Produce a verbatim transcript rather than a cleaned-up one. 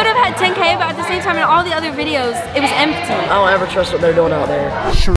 could have had ten K, but at the same time in all the other videos, it was empty. I don't ever trust what they're doing out there.